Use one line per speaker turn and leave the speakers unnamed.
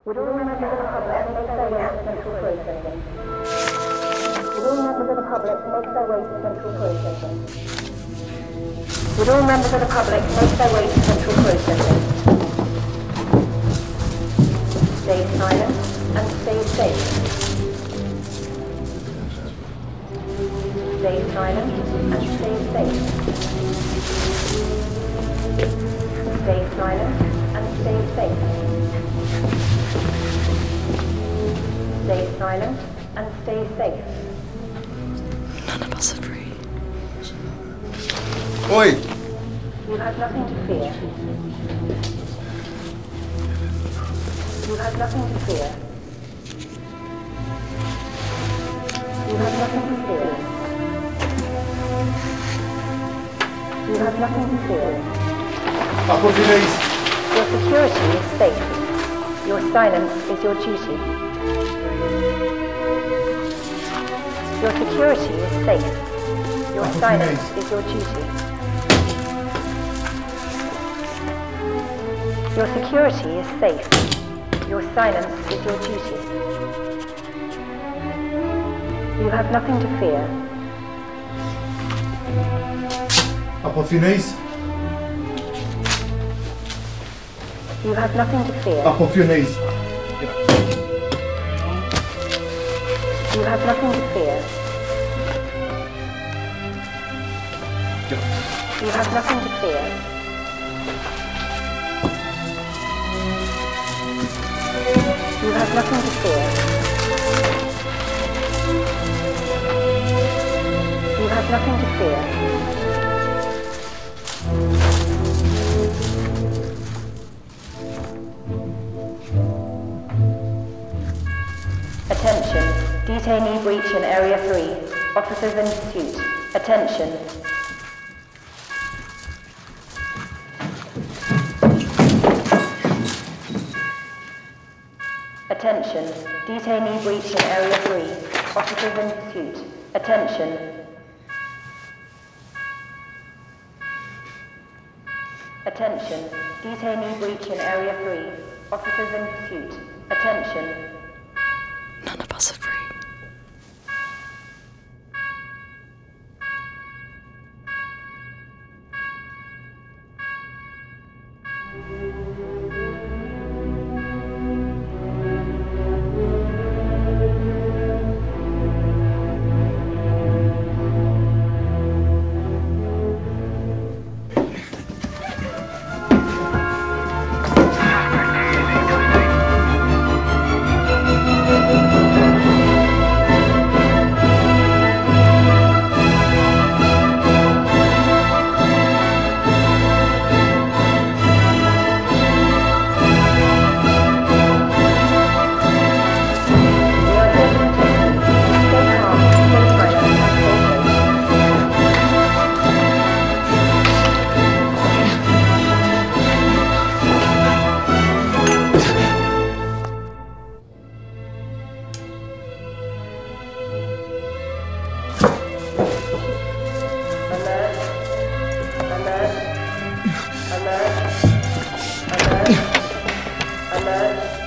Would all members of the public make their way to central processing? Would all members of the public make their way to central processing? Would all members of the public make their way to central processing? Stay silent and stay safe. Stay silent and stay safe. Stay silent and stay safe. Stay silent and stay safe.
None of us are free.
Oi!
You have nothing to fear. You have nothing to fear. You have nothing to fear. You have nothing to fear.
Up on your knees.
Your security is safe. Your silence is your duty. Your security is safe. Your silence is your duty. Your security is safe. Your silence is your duty. You have nothing to fear.
Up off your knees.
You have nothing to fear.
Up off your knees.
You have nothing to fear. You have nothing to fear. You have nothing to fear. You have nothing to fear. Attention. Detainee breach in Area 3. Officers in pursuit. Attention. Attention. Detainee breach in Area 3. Officers in pursuit. Attention. Attention. Detainee breach in Area 3. Officers in pursuit. Attention.
None of us are free. Alert.